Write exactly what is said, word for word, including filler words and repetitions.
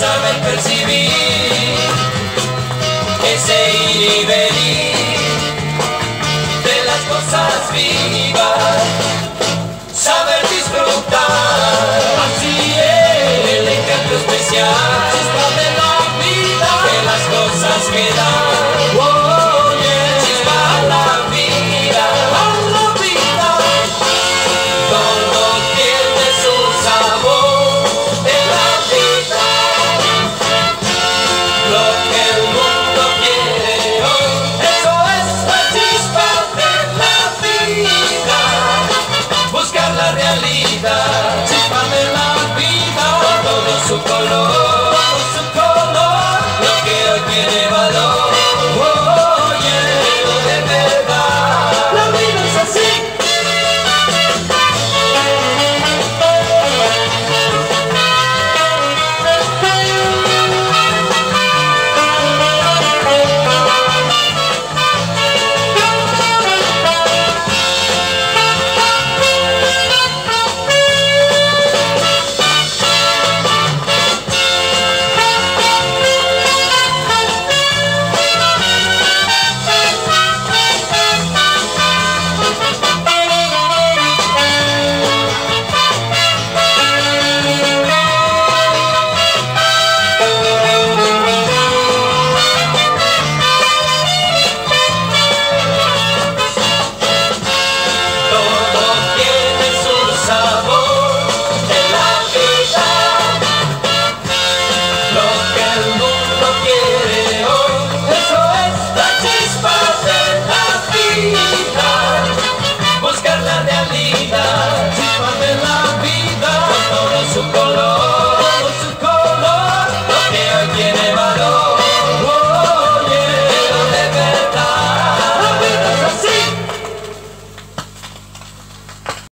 saber percibir ese ir y venir de las cosas vivas, saber disfrutar, así es el encanto especial de la vida, que las cosas que dan